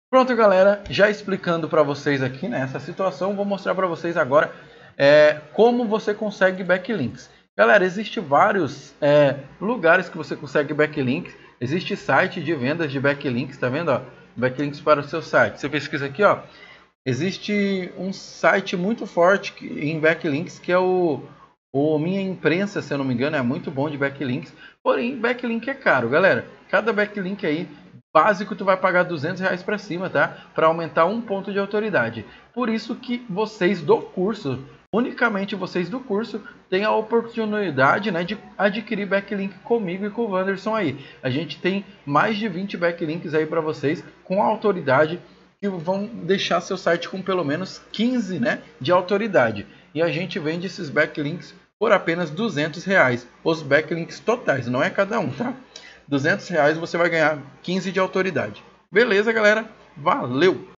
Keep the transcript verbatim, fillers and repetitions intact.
Pronto, galera, já explicando para vocês aqui nessa situação, vou mostrar para vocês agora é, como você consegue backlinks. Galera, existe vários é, lugares que você consegue backlinks. Existe site de vendas de backlinks, tá vendo? Ó? Backlinks para o seu site. Você pesquisa aqui, ó. Existe um site muito forte em backlinks que é o, o Minha Imprensa, se eu não me engano, é muito bom de backlinks. Porém, backlink é caro, galera. Cada backlink aí básico tu vai pagar duzentos reais para cima, tá? Para aumentar um ponto de autoridade. Por isso que vocês do curso, unicamente vocês do curso, têm a oportunidade, né, de adquirir backlink comigo e com o Wanderson aí. A gente tem mais de vinte backlinks aí para vocês com autoridade que vão deixar seu site com pelo menos quinze, né, de autoridade. E a gente vende esses backlinks por apenas duzentos reais. Os backlinks totais, não é cada um, tá? duzentos reais você vai ganhar quinze de autoridade. Beleza, galera? Valeu!